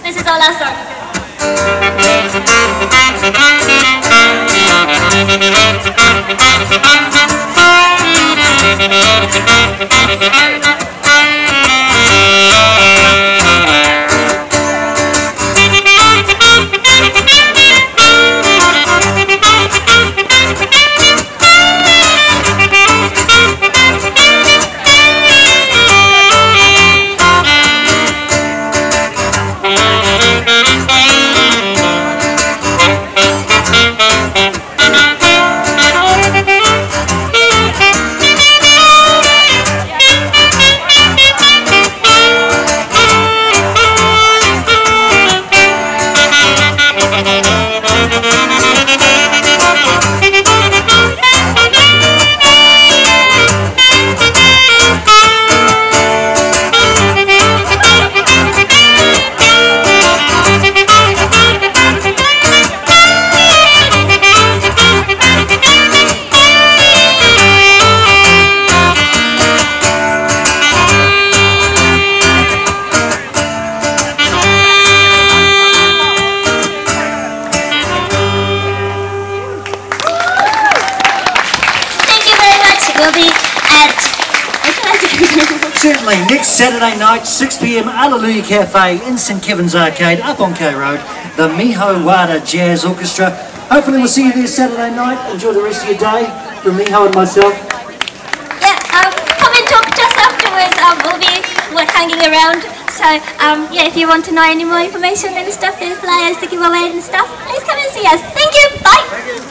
This is our last song. Certainly, next Saturday night, 6 p.m, Alleluya Cafe in St Kevin's Arcade, up on K Road, the Miho Wada Jazz Orchestra. Hopefully we'll see you there Saturday night. Enjoy the rest of your day from Miho and myself. Yeah, come and talk to us afterwards. We'll be hanging around. So, yeah, if you want to know any more information and stuff, there's flyers to give away and stuff, please come and see us. Thank you. Bye.